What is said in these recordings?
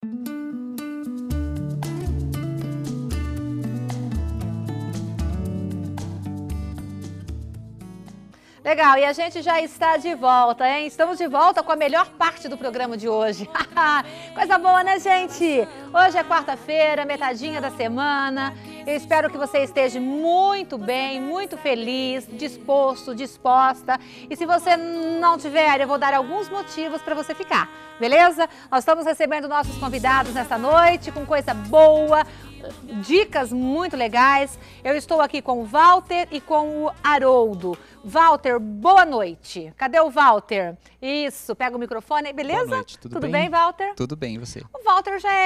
Legal, e a gente já está de volta, hein? Estamos de volta com a melhor parte do programa de hoje. Coisa boa, né, gente? Hoje é quarta-feira, metadinha da semana. Eu espero que você esteja muito bem, muito feliz, disposto, disposta. E se você não tiver, eu vou dar alguns motivos para você ficar, beleza? Nós estamos recebendo nossos convidados nesta noite com coisa boa, dicas muito legais. Eu estou aqui com o Walter e com o Haroldo. Walter, boa noite. Cadê o Walter? Isso, pega o microfone, beleza? Boa noite, tudo bem? Tudo bem, Walter? Tudo bem, e você? O Walter já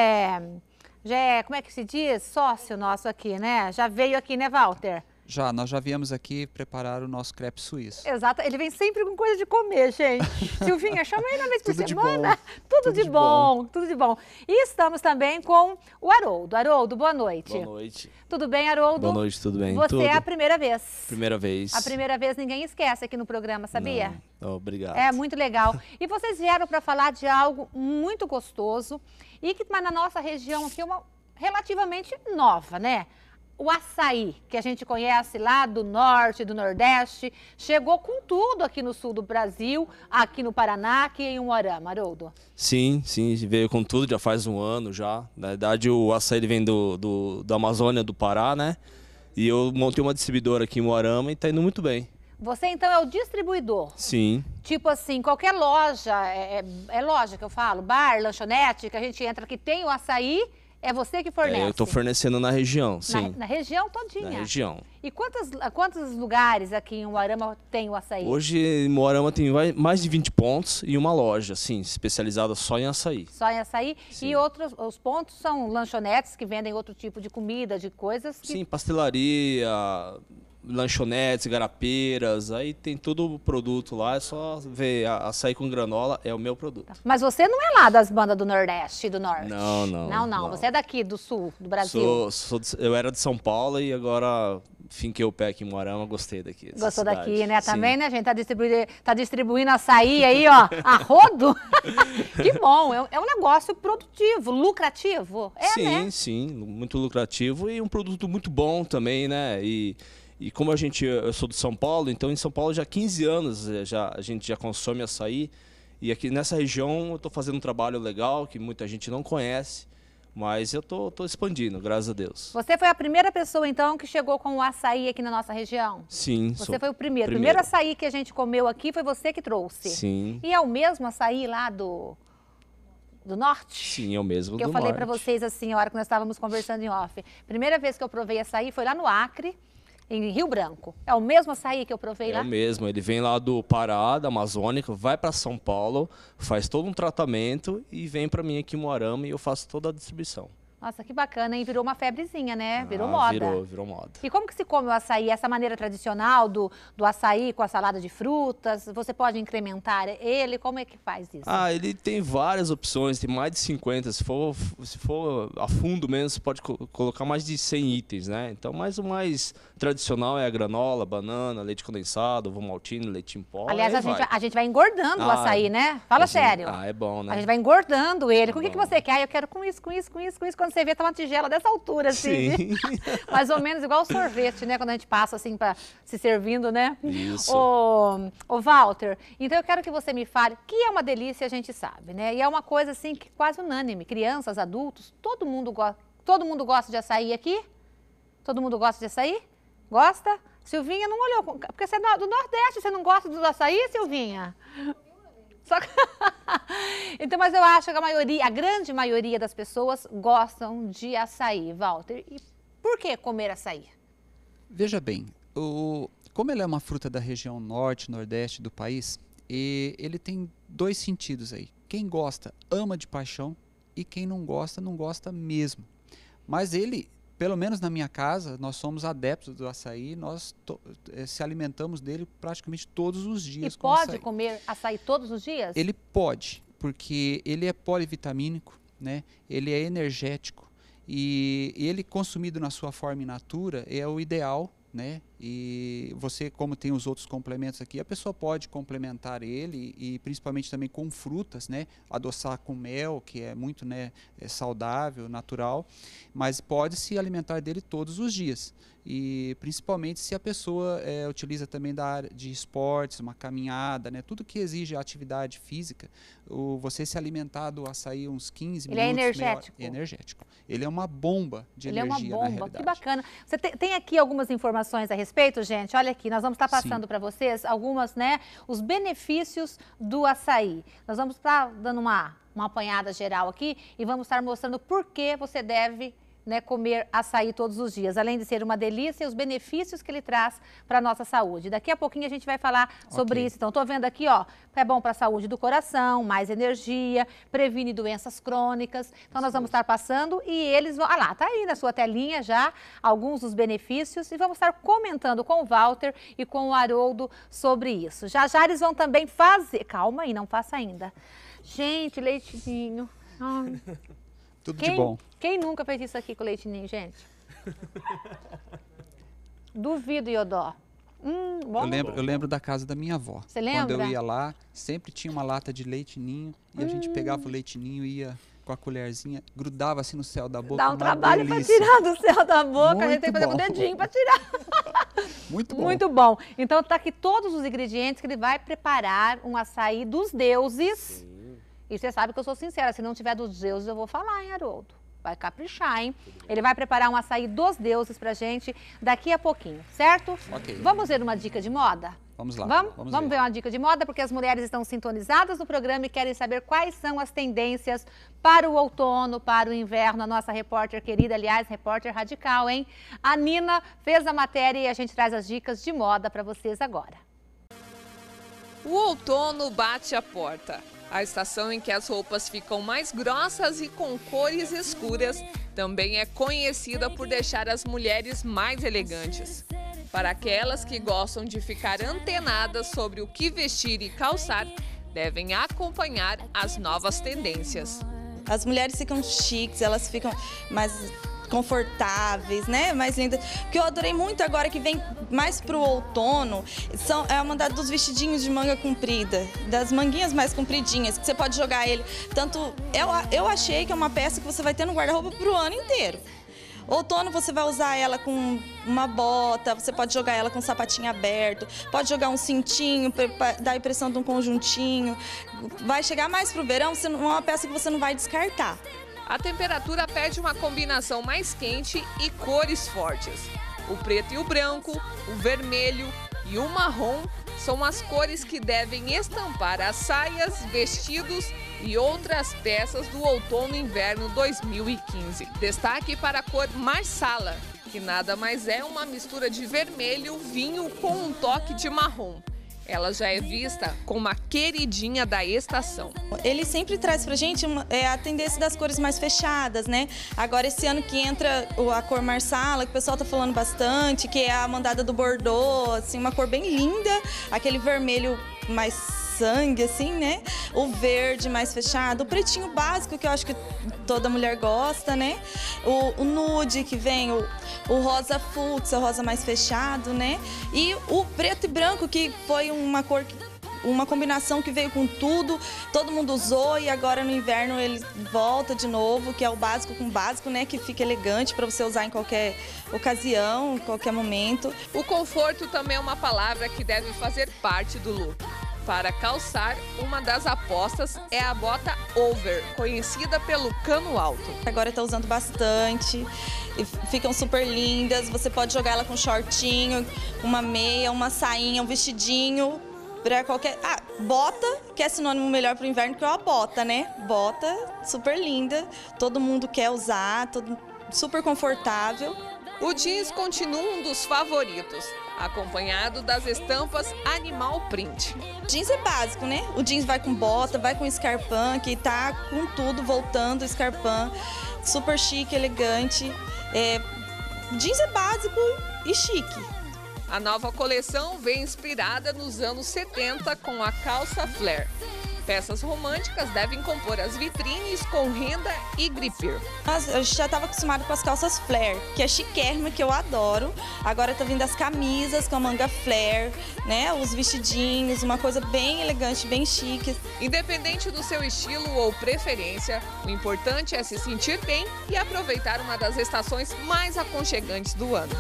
é, como é que se diz? Sócio nosso aqui, né? Já veio aqui, né, Walter? Nós já viemos aqui preparar o nosso crepe suíço. Exato, ele vem sempre com coisa de comer, gente. Silvinha, chama ele uma vez por Tudo de semana. bom. Tudo de bom, tudo de bom. E estamos também com o Haroldo. Haroldo, boa noite. Boa noite. Tudo bem, Haroldo? Boa noite, tudo bem? Você tudo. é a primeira vez. Primeira vez. A primeira vez ninguém esquece aqui no programa, sabia? Não. Obrigado. É muito legal. E vocês vieram para falar de algo muito gostoso e que mas na nossa região aqui é uma relativamente nova, né? O açaí, que a gente conhece lá do norte, do nordeste, chegou com tudo aqui no sul do Brasil, aqui no Paraná, aqui em Umuarama, Haroldo. Sim, veio com tudo, já faz um ano já. Na verdade, o açaí ele vem da Amazônia, do Pará, né? E eu montei uma distribuidora aqui em Umuarama e tá indo muito bem. Você então é o distribuidor? Sim. Tipo assim, qualquer loja, é loja que eu falo, bar, lanchonete, que a gente entra que tem o açaí, é você que fornece? Eu estou fornecendo na região, sim. Na região todinha? Na região. E quantos lugares aqui em Umuarama tem o açaí? Hoje em Umuarama tem mais de 20 pontos e uma loja, sim, especializada só em açaí. Só em açaí? Sim. E os pontos são lanchonetes que vendem outro tipo de comida, de coisas? Sim, pastelaria, lanchonetes, garapeiras, aí tem todo o produto lá, é só ver, açaí com granola é o meu produto. Mas você não é lá das bandas do Nordeste e do Norte? Não. Você é daqui do Sul, do Brasil? Eu era de São Paulo e agora finquei o pé aqui em Umuarama, gostei daqui. Gostou daqui, né? Sim. Também, né, gente? Tá distribuindo açaí aí, ó, a rodo. Que bom, é um negócio produtivo, lucrativo. Né? Sim, muito lucrativo e um produto muito bom também, né? E como eu sou de São Paulo, então em São Paulo já há 15 anos a gente já consome açaí. E aqui nessa região eu estou fazendo um trabalho legal que muita gente não conhece, mas eu estou expandindo, graças a Deus. Você foi a primeira pessoa então que chegou com o açaí aqui na nossa região? Sim. Você foi o primeiro. O primeiro açaí que a gente comeu aqui foi você que trouxe? Sim. E é o mesmo açaí lá do norte? Sim, é o mesmo que do eu falei norte. para vocês assim, a hora que nós estávamos conversando em off. Primeira vez que eu provei açaí foi lá no Acre, em Rio Branco. É o mesmo açaí que eu provei lá? É o mesmo, ele vem lá do Pará, da Amazônica, vai para São Paulo, faz todo um tratamento e vem para mim aqui em Umuarama e eu faço toda a distribuição. Nossa, que bacana, hein? Virou uma febrezinha, né? Virou moda. Virou moda. E como que se come o açaí? Essa maneira tradicional do açaí com a salada de frutas? Você pode incrementar ele? Como é que faz isso? Ele tem várias opções, tem mais de 50. Se for a fundo mesmo, você pode colocar mais de 100 itens, né? Então, o mais tradicional é a granola, banana, leite condensado, ovo maltine, leite em pó. Aliás, a gente vai engordando o açaí, né? Fala sério. É bom, né? A gente vai engordando ele. Com o que você quer? Eu quero com isso, com isso, com isso, com isso. Quando você vê, tá uma tigela dessa altura, assim. Sim. Mais ou menos igual o sorvete, né? Quando a gente passa, assim, se servindo, né? Isso. Ô, Walter, então eu quero que você me fale, que é uma delícia, a gente sabe, né? E é uma coisa, assim, que quase unânime. Crianças, adultos, todo mundo gosta de açaí aqui? Todo mundo gosta de açaí? Gosta? Silvinha não olhou, porque você é do Nordeste, você não gosta do açaí, Silvinha? Só que... Então, mas eu acho que a grande maioria das pessoas gostam de açaí, Walter. E por que comer açaí? Veja bem, como ele é uma fruta da região norte, nordeste do país, ele tem dois sentidos aí. Quem gosta, ama de paixão, e quem não gosta mesmo. Mas ele, pelo menos na minha casa, nós somos adeptos do açaí, nós se alimentamos dele praticamente todos os dias. E pode comer açaí todos os dias? Ele pode, porque ele é polivitamínico, né? Ele é energético e ele consumido na sua forma in natura é o ideal, né? E você, como tem os outros complementos aqui, a pessoa pode complementar ele e principalmente também com frutas, né? Adoçar com mel, que é muito, né, saudável, natural, mas pode se alimentar dele todos os dias. E principalmente se a pessoa utiliza também da área de esportes, uma caminhada, né? Tudo que exige atividade física, você se alimentar do açaí uns 15 minutos. Ele é energético? É energético. Ele é uma bomba de energia, na realidade. Ele é uma bomba, que bacana. Você tem aqui algumas informações a respeito, gente? Olha aqui, nós vamos estar passando para vocês algumas, né, os benefícios do açaí. Nós vamos estar dando uma apanhada geral aqui e vamos estar mostrando por que você deve, né, comer açaí todos os dias, além de ser uma delícia, os benefícios que ele traz para a nossa saúde. Daqui a pouquinho a gente vai falar sobre isso. Então, estou vendo aqui, ó, é bom para a saúde do coração, mais energia, previne doenças crônicas. Então, nós vamos estar passando e eles vão... Ah lá, tá aí na sua telinha já alguns dos benefícios e vamos estar comentando com o Walter e com o Haroldo sobre isso. Já eles vão também fazer... Calma aí, não faça ainda. Gente, leitinho... Ai. Tudo de bom. Quem nunca fez isso aqui com leite ninho, gente? Duvido, Iodó. Bom. Eu lembro da casa da minha avó. Você lembra? Quando eu ia lá, sempre tinha uma lata de leite ninho e a gente pegava o leite ninho e ia com a colherzinha, grudava assim no céu da boca. Dá um trabalho para tirar do céu da boca, muito a gente tem que fazer com o dedinho para tirar. Muito bom. Muito bom. Então tá aqui todos os ingredientes que ele vai preparar um açaí dos deuses. Sim. E você sabe que eu sou sincera, se não tiver dos deuses eu vou falar, hein, Haroldo? Vai caprichar, hein? Ele vai preparar um açaí dos deuses pra gente daqui a pouquinho, certo? Ok. Vamos ver uma dica de moda? Vamos lá. Vamos ver uma dica de moda, porque as mulheres estão sintonizadas no programa e querem saber quais são as tendências para o outono, para o inverno. A nossa repórter querida, aliás, repórter radical, hein? A Nina fez a matéria e a gente traz as dicas de moda para vocês agora. O outono bate a porta. A estação em que as roupas ficam mais grossas e com cores escuras também é conhecida por deixar as mulheres mais elegantes. Para aquelas que gostam de ficar antenadas sobre o que vestir e calçar, devem acompanhar as novas tendências. As mulheres ficam chiques, elas ficam mais confortáveis, né? Mais lindas. O que eu adorei muito agora, que vem mais pro outono, é a mandada dos vestidinhos de manga comprida, das manguinhas mais compridinhas, que você pode jogar ele. Tanto, eu achei que é uma peça que você vai ter no guarda-roupa pro ano inteiro. Outono você vai usar ela com uma bota, você pode jogar ela com um sapatinho aberto, pode jogar um cintinho, dar a impressão de um conjuntinho. Vai chegar mais pro verão, é uma peça que você não vai descartar. A temperatura pede uma combinação mais quente e cores fortes. O preto e o branco, o vermelho e o marrom são as cores que devem estampar as saias, vestidos e outras peças do outono e inverno 2015. Destaque para a cor marsala, que nada mais é uma mistura de vermelho, vinho com um toque de marrom. Ela já é vista como a queridinha da estação. Ele sempre traz pra gente a tendência das cores mais fechadas, né? Agora esse ano que entra a cor marsala, que o pessoal tá falando bastante, que é a mandada do Bordeaux, assim, uma cor bem linda, aquele vermelho mais sangue, assim, né? O verde mais fechado, o pretinho básico, que eu acho que toda mulher gosta, né? O nude, que vem o rosa fúcsia, o rosa mais fechado, né? E o preto e branco, que foi uma cor, uma combinação que veio com tudo, todo mundo usou e agora no inverno ele volta de novo, que é o básico com básico, né? Que fica elegante para você usar em qualquer ocasião, em qualquer momento. O conforto também é uma palavra que deve fazer parte do look. Para calçar, uma das apostas é a bota over, conhecida pelo cano alto. Agora está usando bastante, ficam super lindas, você pode jogar ela com shortinho, uma meia, uma sainha, um vestidinho, para qualquer... bota, que é sinônimo melhor para o inverno que é a bota, né? Bota, super linda, todo mundo quer usar, super confortável. O jeans continua um dos favoritos, acompanhado das estampas animal print. Jeans é básico, né? O jeans vai com bota, vai com escarpão, que tá com tudo voltando, escarpão, super chique, elegante. Jeans é básico e chique. A nova coleção vem inspirada nos anos 70 com a calça flare. Peças românticas devem compor as vitrines com renda e gripper. A gente já estava acostumado com as calças flare, que é chiquérrima, que eu adoro. Agora tá vindo as camisas com a manga flare, né? Os vestidinhos, uma coisa bem elegante, bem chique. Independente do seu estilo ou preferência, o importante é se sentir bem e aproveitar uma das estações mais aconchegantes do ano.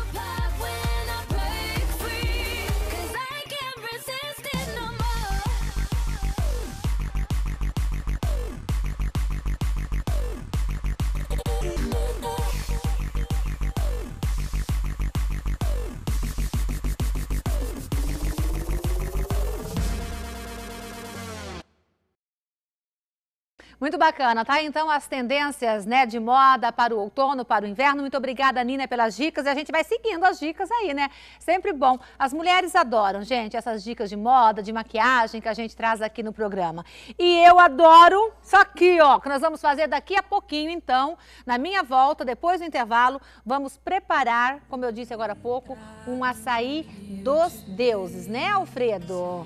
Muito bacana, tá? Então as tendências, né, de moda para o outono, para o inverno. Muito obrigada, Nina, pelas dicas. E a gente vai seguindo as dicas aí, né? Sempre bom. As mulheres adoram, gente, essas dicas de moda, de maquiagem que a gente traz aqui no programa. E eu adoro isso aqui, ó, que nós vamos fazer daqui a pouquinho, então, na minha volta, depois do intervalo, vamos preparar, como eu disse agora há pouco, um açaí dos deuses, né, Alfredo?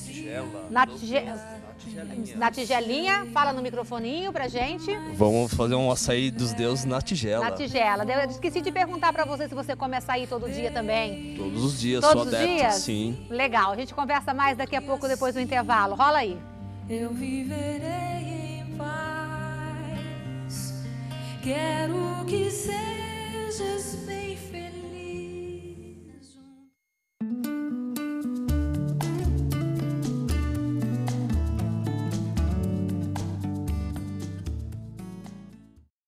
Na tigelinha, fala no microfoninho pra gente. Vamos fazer um açaí dos deuses na tigela. Na tigela. Eu esqueci de perguntar pra você se você come açaí todo dia também. Todos os dias, Todos sou os adepto, dias? sim. Legal, a gente conversa mais daqui a pouco, depois do intervalo. Rola aí. Eu viverei em paz. Quero que sejas bem feliz.